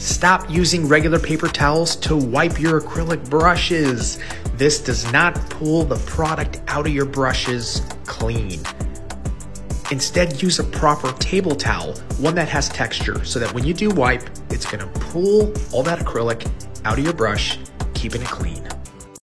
Stop using regular paper towels to wipe your acrylic brushes. This does not pull the product out of your brushes clean. Instead, use a proper table towel, one that has texture, so that when you do wipe, it's gonna pull all that acrylic out of your brush, keeping it clean.